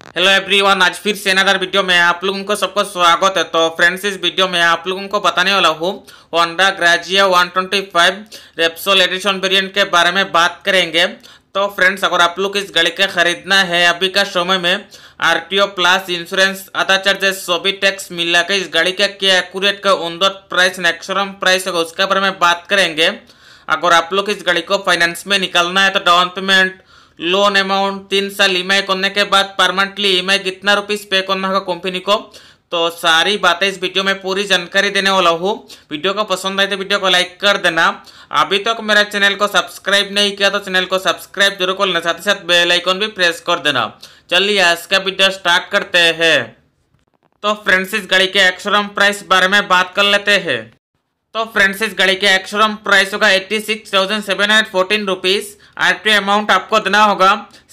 Hello everyone, आज फिर से अनदर वीडियो में आप लोगों को सबको स्वागत है। तो फ्रेंड्स, इस वीडियो में आप लोगों को बताने वाला हूँ Honda Grazia 125 Repsol edition variant के बारे में बात करेंगे। तो फ्रेंड्स, अगर आप लोग इस गाड़ी का खरीदना है अभी का समय में आरटीओ प्लस इंश्योरेंस आधा चार्जेस सभी टैक्स मिला के इस गाड़ी का क्या एक्यूरेट का on road price ex showroom price होगा उसके बारे में बात करेंगे। अगर आप लोग इस गाड़ी को फाइनेंस में निकालना है तो डाउन पेमेंट, लोन अमाउंट, 3 साल ईएमआई करने के बाद पर मंथली ईएमआई कितना रुपीस पे करना होगा कंपनी को, तो सारी बातें इस वीडियो में पूरी जानकारी देने वाला हूँ। वीडियो को पसंद आए तो वीडियो को लाइक कर देना। अभी तक मेरा चैनल को सब्सक्राइब नहीं किया तो चैनल को सब्सक्राइब जरूर कर लेना, साथ ही साथ बेल आइकन भी प्रेस कर देना। चलिए आज का वीडियो स्टार्ट करते हैं। तो फ्रेंड्स, इस गाड़ी के एक्स-शोरूम प्राइस बारे में बात कर लेते हैं। तो फ्रेंड्स, इस गाड़ी के एक्स-शोरूम प्राइस होगा 86,714 रुपीज़। आरटीओ अमाउंट आपको देना होगा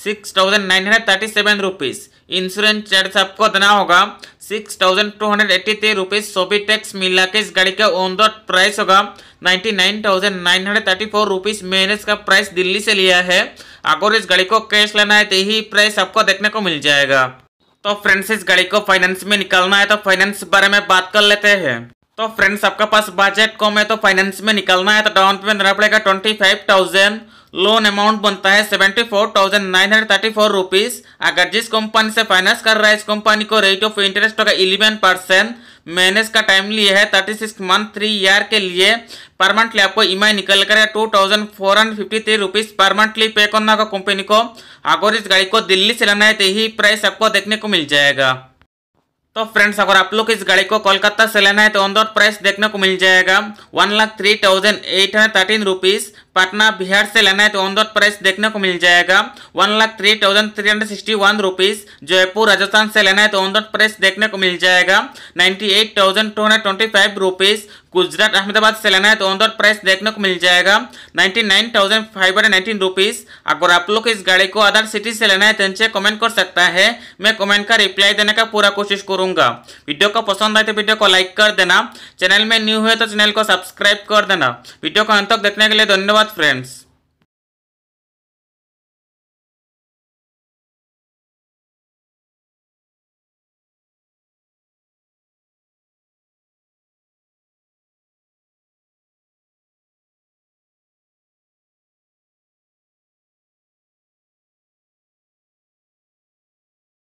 6,937 रुपीज़। इंश्योरेंस चार्ज आपको देना होगा 6,283 रुपीज़। सभी टैक्स मिला के इस गाड़ी का ऑन रोड प्राइस होगा 99,934 रुपीज़। मैंने इसका प्राइस दिल्ली से लिया है। अगर इस गाड़ी को कैश लेना है तो यही प्राइस आपको देखने को मिल जाएगा। तो फ्रेंड्स, इस गाड़ी को फाइनेंस में निकालना है तो फाइनेंस बारे में बात कर लेते हैं। तो फ्रेंड्स, आपका पास बजट कम है तो फाइनेंस में निकालना है तो डाउन पेमेंट देना पड़ेगा 25,000। लोन अमाउंट बनता है 74,934 रुपीज़। अगर जिस कंपनी से फाइनेंस कर रहा है इस कंपनी को रेट ऑफ इंटरेस्ट होगा 11%। मैनेज का टाइम लिए है 36 मंथ 3 ईयर के लिए। पर मंथली आपको ईएमआई निकल कर 2,453 रुपीज़ पर मंथली पे करना होगा कंपनी को। अगर इस गाड़ी को दिल्ली से लेना है तो यही प्राइस आपको देखने को मिल जाएगा। तो फ्रेंड्स, अगर आप लोग इस गाड़ी को कोलकाता से लेना है तो ऑन रोड प्राइस देखने को मिल जाएगा 1,03,813 रुपीज़। पटना बिहार से लेना है तो ऑन रोड प्राइस देखने को मिल जाएगा 1,03,361 रुपीज़। जयपुर राजस्थान से लेना है तो ऑन रोड प्राइस देखने को मिल जाएगा 98,225 रुपीज़। गुजरात अहमदाबाद से लेना है तो ऑन रोड प्राइस देखने को मिल जाएगा 99,519 रुपीज़। अगर आप लोग इस गाड़ी को अदर सिटी से लेना है तो नीचे कमेंट कर सकता है, मैं कमेंट का रिप्लाई देने का पूरा कोशिश करूंगा। वीडियो को पसंद आए तो वीडियो को लाइक कर देना। चैनल में न्यू है तो चैनल को सब्सक्राइब कर देना। वीडियो को अंत तक देखने के लिए धन्यवाद फ्रेंड्स।